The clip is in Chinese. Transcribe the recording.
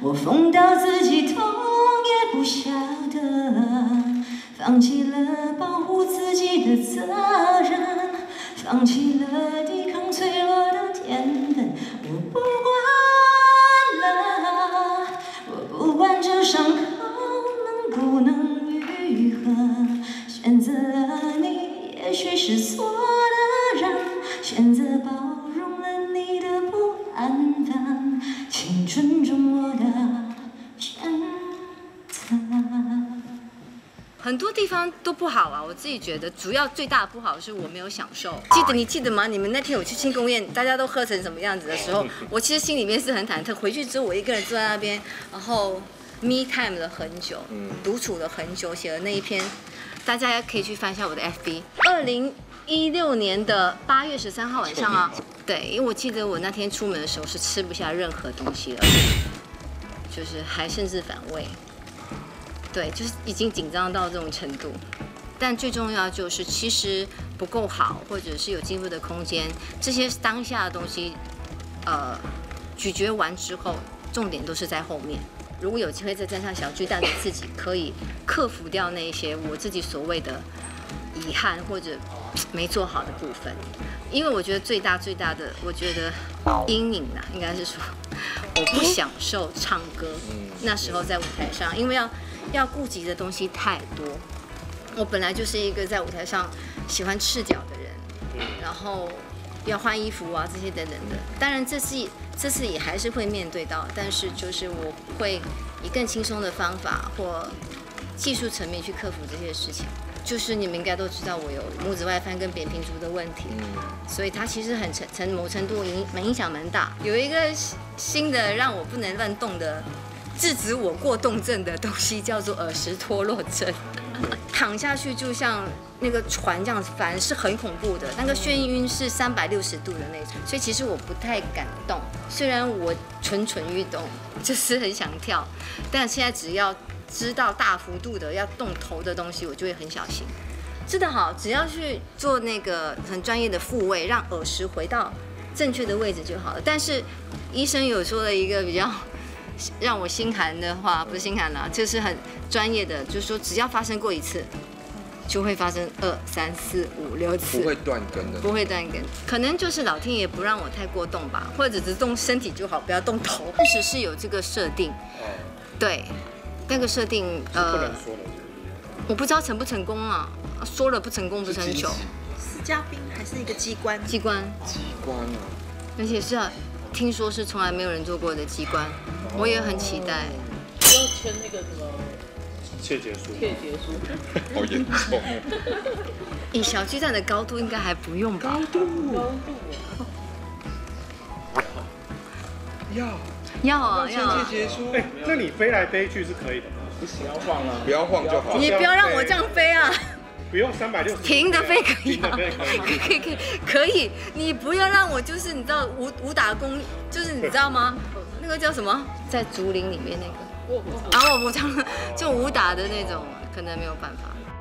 我疯到自己痛也不晓得，放弃了保护自己的责任，放弃了抵抗脆弱的天分。我不管了，我不管这伤口能不能愈合，选择了你，也许是错的人，选择包容了你的不安分，请尊重我的选择。 很多地方都不好啊，我自己觉得，主要最大的不好是我没有享受。你记得吗？你们那天我去庆功宴，大家都喝成什么样子的时候，我其实心里面是很忐忑。回去之后，我一个人坐在那边，然后 me time 了很久，独处了很久，写了那一篇，大家可以去翻一下我的 FB。2016年的8月13号晚上啊，对，因为我记得我那天出门的时候是吃不下任何东西了，就是还甚至反胃。对，就是已经紧张到这种程度，但最重要就是其实不够好，或者是有进步的空间，这些当下的东西，咀嚼完之后，重点都是在后面。如果有机会再站上小巨蛋的自己，可以克服掉那些我自己所谓的遗憾或者没做好的部分，因为我觉得最大的，我觉得阴影啊，应该是说我不享受唱歌，那时候在舞台上，因为要顾及的东西太多。我本来就是一个在舞台上喜欢赤脚的人，然后要换衣服啊这些等等的。当然这次也还是会面对到，但是就是我会以更轻松的方法或技术层面去克服这些事情。就是你们应该都知道我有拇指外翻跟扁平足的问题，所以它其实某程度影响蛮大。有一个新的让我不能乱动的。制止我过动症的东西叫做耳石脱落症，躺下去就像那个船这样子翻，是很恐怖的。那个眩晕是360度的那种，所以其实我不太敢动。虽然我蠢欲动，就是很想跳，但现在只要知道大幅度的要动头的东西，我就会很小心。治得好，只要去做那个很专业的复位，让耳石回到正确的位置就好了。但是医生有说了一个比较。让我心寒的话，不是心寒啦，就是很专业的，就是说只要发生过一次，就会发生2、3、4、5、6次， 不会断根的， 不会断根，可能就是老天爷不让我太过动吧，或者只动身体就好，不要动头。确实是有这个设定，对，那个设定不能说了， 我不知道成不成功啊，说了不成功不成久。 是嘉宾还是一个机关？ 机关啊， 而且是听说是从来没有人做过的机关。我也很期待。 要签那个什么切结书， 好严重。 以小巨蛋的高度应该还不用吧？ 高度要啊！ 切结书， 哎，那你飞来飞去是可以的吗？ 不行，要晃啊！ 不要晃就好。 你不要让我这样飞啊！ 不用360， 平的飞可以啊，可以，你不要让我就是你知道武打功，就是你知道吗？那个叫什么，在竹林里面那个，然后我这样就武打的那种，可能没有办法。